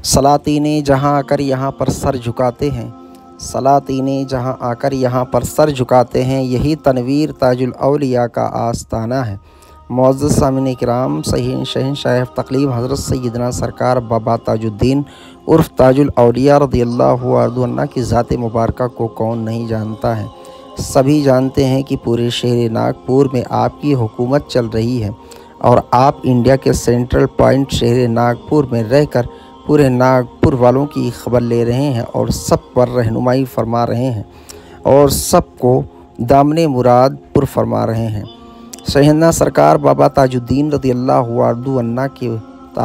सलातीन जहाँ आकर यहाँ पर सर झुकाते हैं, सलातीन जहाँ आकर यहाँ पर सर झुकाते हैं, यही तनवीर ताजुल औलिया का आस्ताना है। मुअज़्ज़ज़ सामिन किराम, शहंशाह तक़लीम हज़रत सैयदना सरकार बाबा ताजुद्दीन उर्फ़ ताजुल औलिया रज़ियल्लाहु अन्हु की ज़ात मुबारका को कौन नहीं जानता है। सभी जानते हैं कि पूरे शहर नागपुर में आपकी हुकूमत चल रही है और आप इंडिया के सेंट्रल पॉइंट शहर नागपुर में रहकर पूरे नागपुर वालों की खबर ले रहे हैं और सब पर रहनुमाई फरमा रहे हैं और सबको दामने मुराद पुर फरमा रहे हैं। सैयदना सरकार बाबा ताजुद्दीन रज़ियल्लाहु अन्हु के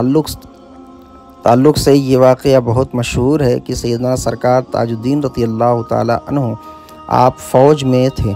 ताल्लुक़ से ये वाक़या बहुत मशहूर है कि सैयदना सरकार ताजुद्दीन रज़ियल्लाहु ताला अन्हु आप फ़ौज में थे,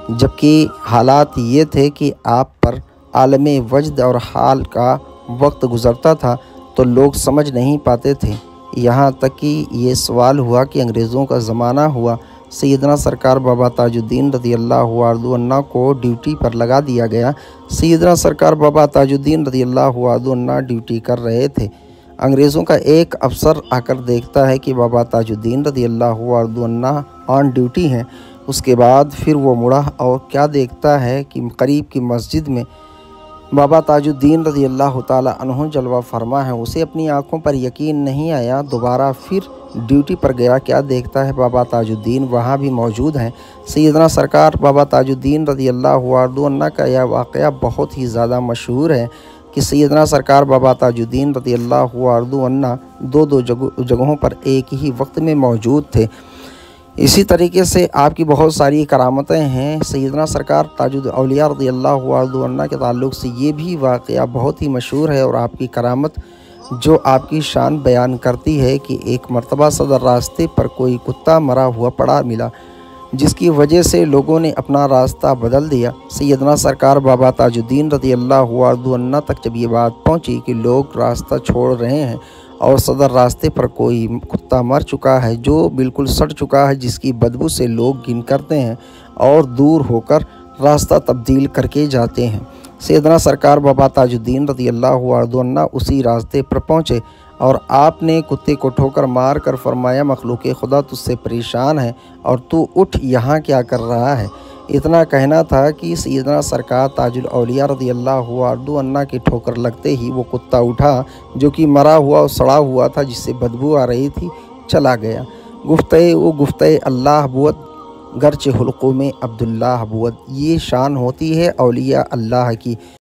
जबकि हालात ये थे कि आप पर आलमे वजद और हाल का वक्त गुज़रता था तो लोग समझ नहीं पाते थे। यहाँ तक कि ये सवाल हुआ कि अंग्रेज़ों का ज़माना हुआ, सैयदना सरकार बाबा ताजुद्दीन रज़ियल्लाहु अन्हु को ड्यूटी पर लगा दिया गया। सैयदना सरकार बाबा ताजुद्दीन रज़ियल्लाहु अन्हु ड्यूटी कर रहे थे। अंग्रेज़ों का एक अफसर आकर देखता है कि बाबा ताजुद्दीन रज़ियल्लाहु अन्हु ऑन ड्यूटी हैं। उसके बाद फिर वो मुड़ा और क्या देखता है कि करीब की मस्जिद में बाबा ताजुद्दीन रज़ियल्लाहु ताला अन्हु जलवा फरमा है। उसे अपनी आंखों पर यकीन नहीं आया। दोबारा फिर ड्यूटी पर गया, क्या देखता है बाबा ताजुद्दीन वहाँ भी मौजूद हैं। सैयदना सरकार बाबा ताजुद्दीन रज़ियल्लाहु अन्हु का यह वाक़या बहुत ही ज़्यादा मशहूर है कि सैयदना सरकार बाबा ताजुद्दीन रज़ियल्लाहु अन्हु दो जगहों पर एक ही वक्त में मौजूद थे। इसी तरीके से आपकी बहुत सारी करामतें हैं। सैयदना सरकार ताजुल औलिया रज़ियल्लाहु अन्हु के ताल्लुक़ से ये भी वाक़या बहुत ही मशहूर है और आपकी करामत जो आपकी शान बयान करती है कि एक मर्तबा सदर रास्ते पर कोई कुत्ता मरा हुआ पड़ा मिला, जिसकी वजह से लोगों ने अपना रास्ता बदल दिया। सैयदना सरकार बाबा ताजुद्दीन रज़ियल्लाहु अन्हु तक जब ये बात पहुंची कि लोग रास्ता छोड़ रहे हैं और सदर रास्ते पर कोई कुत्ता मर चुका है जो बिल्कुल सड़ चुका है, जिसकी बदबू से लोग घिन करते हैं और दूर होकर रास्ता तब्दील करके जाते हैं। सैयदना सरकार बाबा ताजुद्दीन रज़ियल्लाहु अन्हु उसी रास्ते पर पहुँचे और आपने कुत्ते को ठोकर मार कर फरमाया, मखलूक़ खुदा तुझसे परेशान है और तू उठ, यहाँ क्या कर रहा है। इतना कहना था कि सैयदना सरकार ताजुल औलिया रज़ियल्लाहु अन्हु की ठोकर लगते ही वो कुत्ता उठा जो कि मरा हुआ और सड़ा हुआ था, जिससे बदबू आ रही थी, चला गया। गुफ्ते अल्लाह बुअत गर्च हुल्क़ों में अब्दुल्लाह बुअत। ये शान होती है औलिया अल्लाह की।